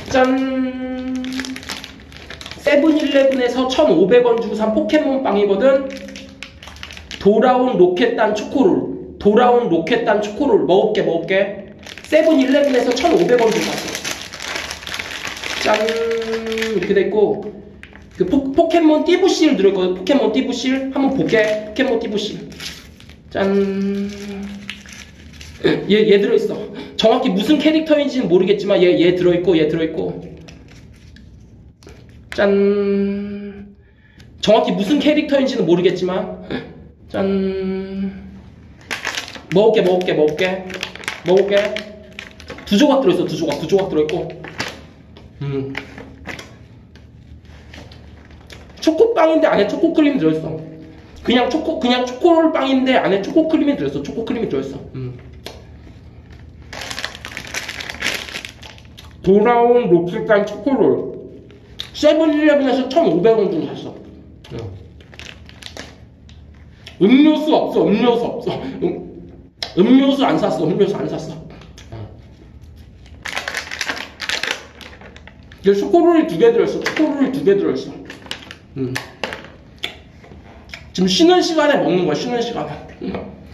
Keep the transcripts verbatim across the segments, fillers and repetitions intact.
짠! 세븐일레븐에서 천오백 원 주고 산 포켓몬 빵이거든. 돌아온 로켓단 초코롤. 돌아온 로켓단 초코롤. 먹을게 먹을게. 세븐일레븐에서 천오백 원 주고 샀어. 짠! 이렇게 돼있고 그 포, 포켓몬 띠부실 들어있거든. 포켓몬 띠부실 한번 볼게. 포켓몬 띠부실. 짠. 얘, 얘 들어있어. 정확히 무슨 캐릭터인지는 모르겠지만 얘, 얘 들어있고 얘 들어있고 짠. 정확히 무슨 캐릭터인지는 모르겠지만 짠. 먹을게 먹을게 먹을게 먹을게. 두 조각 들어있어. 두 조각 두 조각 들어있고 음. 초코빵인데 안에 초코크림이 들어있어. 그냥 초코 그냥 초코롤 빵인데 안에 초코크림이 들어있어. 초코크림이 들어있어. 음. 돌아온 로켓단 초코롤. 세븐일레븐에서 천오백 원 주고 샀어. 음료수 없어. 음료수 없어. 음, 음료수 안 샀어. 음료수 안 샀어. 이게 초코롤이 두 개 들어있어. 초코롤이 두 개 들어있어. 음. 지금 쉬는 시간에 먹는 거야. 쉬는 시간에. 음.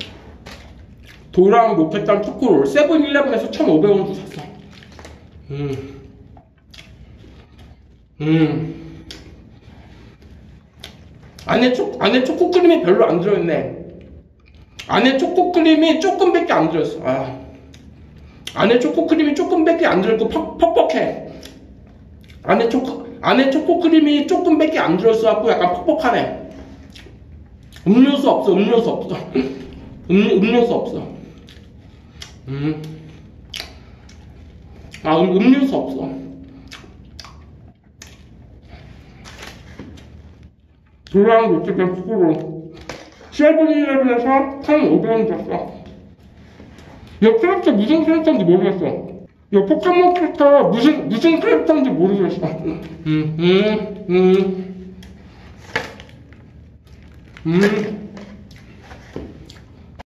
돌아온 로켓단 초코롤. 세븐일레븐에서 천오백 원 주고 샀어. 음. 음. 안에 초, 안에 초코크림이 별로 안 들어있네. 안에 초코크림이 조금밖에 안 들어있어. 아. 안에 초코크림이 조금밖에 안 들어있고 퍽, 퍽퍽해. 안에 초코, 안에 초코크림이 조금밖에 안 들어있어갖고 약간 퍽퍽하네. 음료수 없어. 음료수 없어. 음, 음료수 없어. 음. 아, 음, 음료수 없어. 돌아온 로켓단 초코롤. 세븐일레븐에서 천오백 원 줬어. 이 캐릭터 무슨 캐릭터인지 모르겠어. 이 포켓몬 캐릭터 무슨 무슨 캐릭터인지 모르겠어. 음, 음, 음, 음.